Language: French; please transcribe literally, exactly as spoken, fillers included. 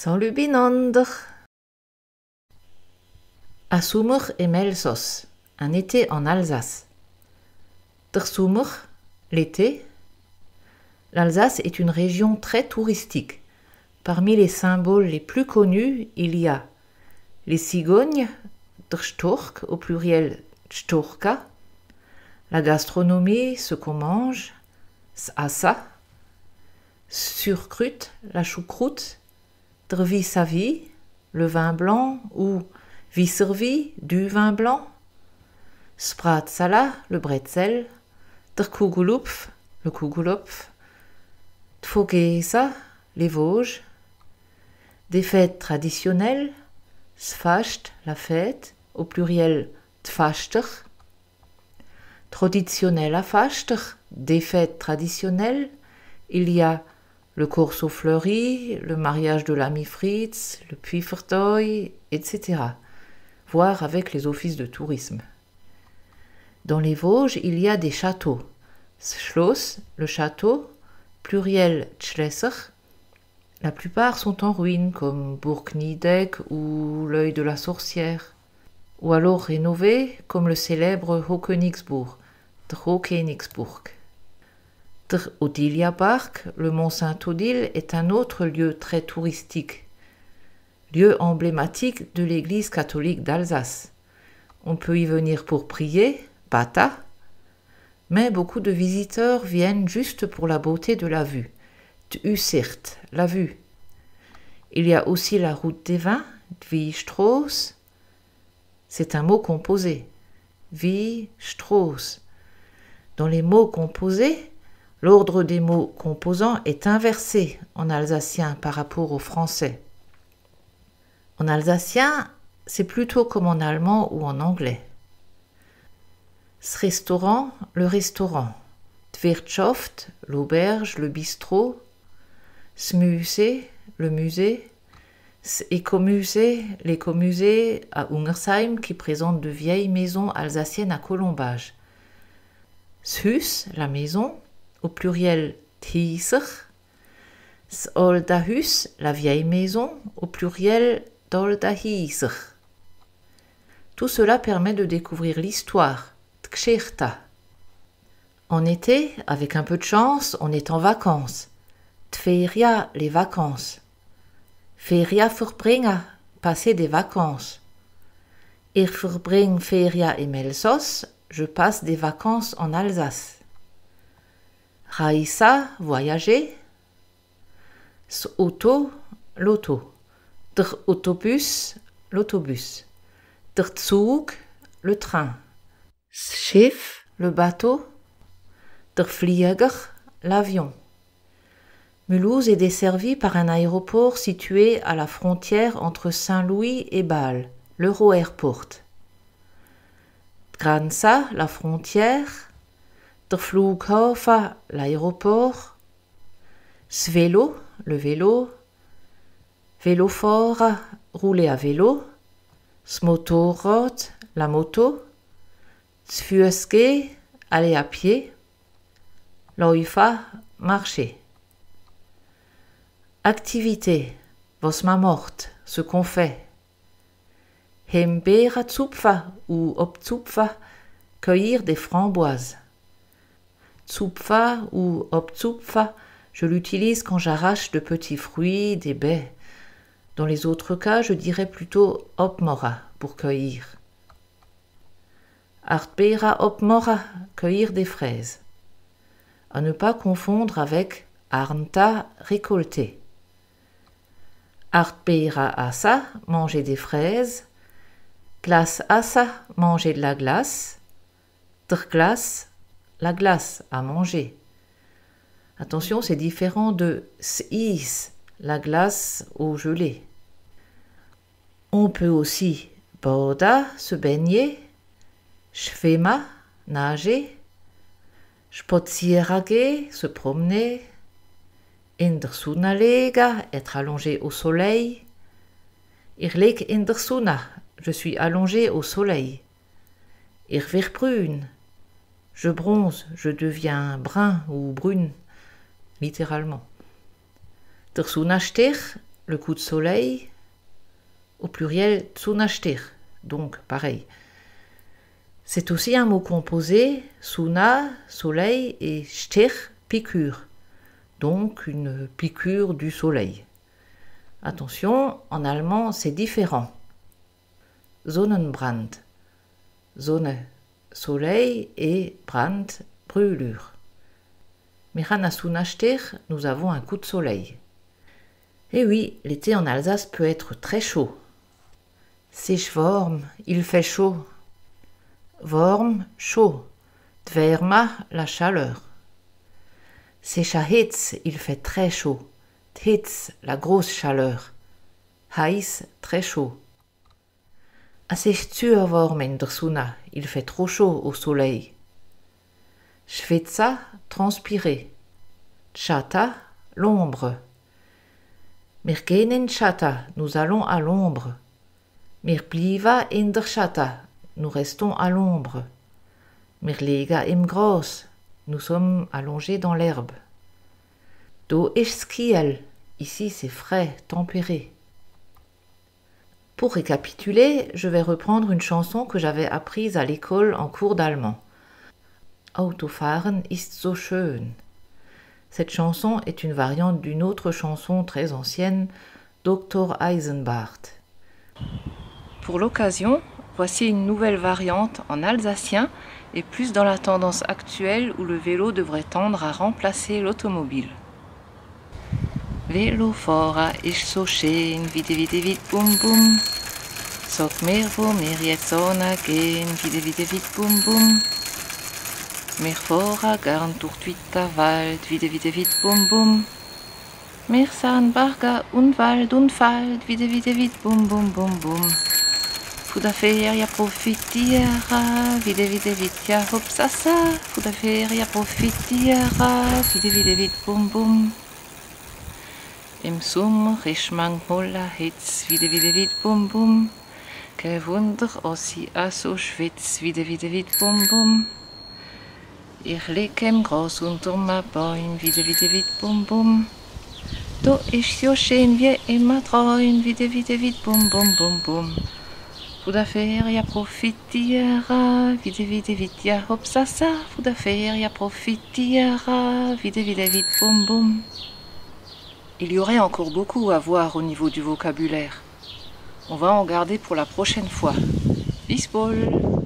Salut binander. A Sommer im Elsass, un été en Alsace. Der Sommer, l'été. L'Alsace est une région très touristique. Parmi les symboles les plus connus, il y a les cigognes, der Storch, au pluriel Storka, la gastronomie, ce qu'on mange, s'assa, surkrut, la choucroute, der vis-à-vis, le vin blanc ou vis-à-vis, du vin blanc, spratzala, le bretzel, der Kugelupf, le Kugelopf, Tfogesa, les Vosges, des fêtes traditionnelles, Sfasht, la fête, au pluriel Tfaster, traditionnel à Faster, des fêtes traditionnelles, il y a le corso fleuri, le mariage de l'ami Fritz, le Pfiffertoy, et cetera, voire avec les offices de tourisme. Dans les Vosges, il y a des châteaux. Schloss, le château, pluriel Schlesser. La plupart sont en ruine, comme Burg-Niedeck ou l'œil de la sorcière, ou alors rénovés, comme le célèbre Hockenigsburg, der Hockenigsburg. Der Odilia-Park, le mont Saint-Odile, est un autre lieu très touristique, lieu emblématique de l'église catholique d'Alsace. On peut y venir pour prier, bata, mais beaucoup de visiteurs viennent juste pour la beauté de la vue, t'usicht, la vue. Il y a aussi la route des vins, Dwie-Strasse, c'est un mot composé, Wie-Strasse. Dans les mots composés, l'ordre des mots composants est inversé en alsacien par rapport au français. En alsacien, c'est plutôt comme en allemand ou en anglais. Ce restaurant, le restaurant. Wirtschaft, l'auberge, le bistrot. Ce musée, le musée. Ce écomusée, l'écomusée à Ungersheim qui présente de vieilles maisons alsaciennes à colombage. Ce hus, la maison, au pluriel Thieser. Ce Oldahus, la vieille maison, au pluriel Doldahieser. Tout cela permet de découvrir l'histoire, Tchirta. En été, avec un peu de chance, on est en vacances. Tferia, les vacances. Feria verbringen, passer des vacances. Ich verbring Feria im Elsass, je passe des vacances en Alsace. Raissa, voyager. S auto, l'auto. Der Autobus, l'autobus. Der Zug, le train. S Schiff, le bateau. Der Flieger, l'avion. Mulhouse est desservie par un aéroport situé à la frontière entre Saint-Louis et Bâle, l'Euro-Airport. Granza, la frontière. Der Flughafen, l'aéroport. Svelo, le vélo. Velofahrer, rouler à vélo. Smotorrad, la moto. Sfueske, aller à pied. Läufer, marcher. Activité, was man macht, ce qu'on fait. Hembera zupfa ou obzupfa, cueillir des framboises. Zupfa ou obzupfa, je l'utilise quand j'arrache de petits fruits, des baies. Dans les autres cas, je dirais plutôt opmora pour cueillir. Artbera opmora, cueillir des fraises. À ne pas confondre avec arnta, récolter. Artbera assa, manger des fraises. Glace assa, manger de la glace. Der glace, la glace à manger. Attention, c'est différent de s'is, la glace au gelé. On peut aussi boda, se baigner. Schwimma, nager. Spazierage, se promener. In der Sonne legen, être allongé au soleil. Ich leg in der Sonne, je suis allongé au soleil. Ich werde brun, je bronze, je deviens brun ou brune, littéralement. Der Sonnenstich, le coup de soleil, au pluriel tsunashtir, donc pareil. C'est aussi un mot composé, suna, soleil, et shtir, piqûre, donc une piqûre du soleil. Attention, en allemand c'est différent. Sonnenbrand, Sonne, soleil, et brand, brûlure. Miran Sunashtir, nous avons un coup de soleil. Et oui, l'été en Alsace peut être très chaud. C'est warm, il fait chaud. Warm, chaud. Dverma, la chaleur. C'est hitz, il fait très chaud. Hitz, la grosse chaleur. Heiß, très chaud. Assez warm in der Sonne, il fait trop chaud au soleil. Schwitza, transpirer. Tschata, l'ombre. Wir gehen in Tschata, nous allons à l'ombre. Wir blieben in der Tschata, nous restons à l'ombre. Wir liegen im Gras, nous sommes allongés dans l'herbe. Do ist kiel, ici c'est frais, tempéré. Pour récapituler, je vais reprendre une chanson que j'avais apprise à l'école en cours d'allemand. Autofahren ist so schön. Cette chanson est une variante d'une autre chanson très ancienne, Doktor Eisenbart. Pour l'occasion, voici une nouvelle variante en alsacien et plus dans la tendance actuelle où le vélo devrait tendre à remplacer l'automobile. Velofahrer ist so schön, vite vite vite bum bum. Sag mir, wo wir jetzt gehen, vite vite vite bum bum. Wir fahren gern durch Twitter-Wald, vite vite vite bum bum. Wir sind Berge und Wald und Wald, vite vite vite bum bum bum bum. Faut da feria profitiera, vite vite vite ja hopsasa. Faut da feria profitiera, vite vite vite bum bum. Im Sommer ist manchmal la Hitz, vite vite vite bum bum. Kein Wunder, als ich auch so schwitz, vite vite vite bum bum. Ich lieg im Gras unterm Baum, vite vite vite bum bum. Da ist so schön wie immer träum, vite vite vite bum bum bum bum. Faut da feria profitiera, vite vite vite ja hopsasa. Faut da feria profitiera, vite vite vite bum bum. Il y aurait encore beaucoup à voir au niveau du vocabulaire. On va en garder pour la prochaine fois. Bis bald!